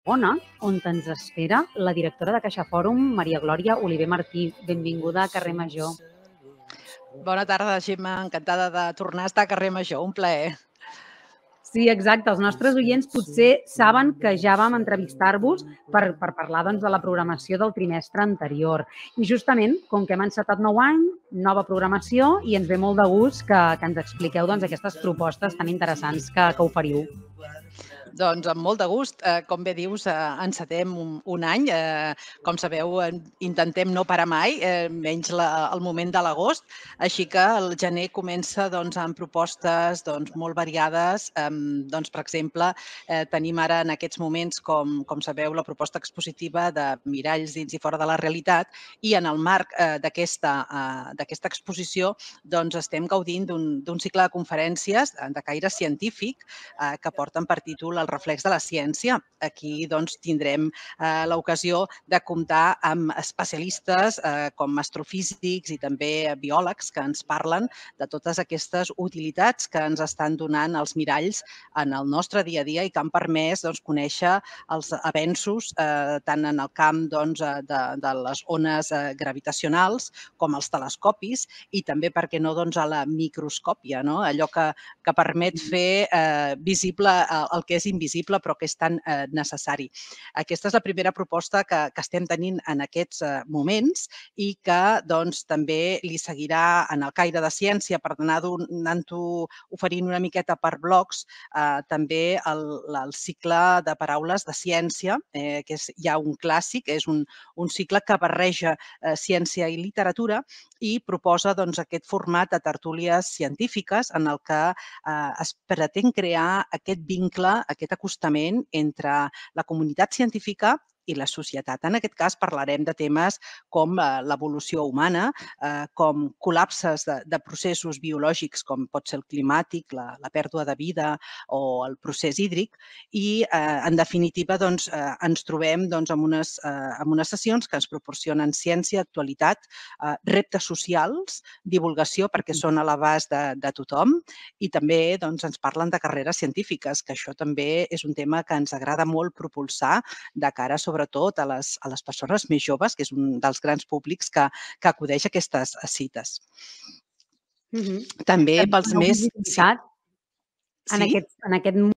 on ens espera la directora de Caixa Fòrum, Maria Glòria Oliver Martí. Benvinguda a Carrer Major. Bona tarda, Gemma. Encantada de tornar a estar a Carrer Major. Un plaer. Sí, exacte. Els nostres oients potser saben que ja vam entrevistar-vos per parlar de la programació del trimestre anterior. I justament, com que hem encetat nou any, nova programació, i ens ve molt de gust que ens expliqueu aquestes propostes tan interessants que oferiu. Doncs amb molt de gust. Com bé dius, encetem un any. Com sabeu, intentem no parar mai, menys el moment de l'agost. Així que el gener comença amb propostes molt variades. Per exemple, tenim ara en aquests moments, com sabeu, la proposta expositiva de Miralls dins i fora de la realitat, i en el marc d'aquesta exposició estem gaudint d'un cicle de conferències de caire científic que porten per títol El reflex de la ciència. Aquí tindrem l'ocasió de comptar amb especialistes com astrofísics i també biòlegs que ens parlen de totes aquestes utilitats que ens estan donant els miralls en el nostre dia a dia i que han permès conèixer els avenços tant en el camp de les ones gravitacionals com els telescopis i també, per què no, a la microscòpia, allò que permet fer visible el que és invisible però que és tan necessari. Aquesta és la primera proposta que estem tenint en aquests moments i que també li seguirà en el caire de ciència per anar anant-ho oferint una miqueta per blocs, també el cicle de paraules de ciència, que és ja un clàssic, és un cicle que barreja ciència i literatura i proposa aquest format de tertúlies científiques en el que es pretén crear aquest vincle, aquest acostament entre la comunitat científica i la societat. En aquest cas parlarem de temes com l'evolució humana, com col·lapses de processos biològics com pot ser el climàtic, la pèrdua de vida o el procés hídric i, en definitiva, ens trobem amb unes sessions que ens proporcionen ciència, actualitat, reptes socials, divulgació perquè són a l'abast de tothom i també ens parlen de carreres científiques, que això també és un tema que ens agrada molt propulsar de cara, sobretot, a les persones més joves, que és un dels grans públics que acudeix a aquestes cites. També pels més... En aquest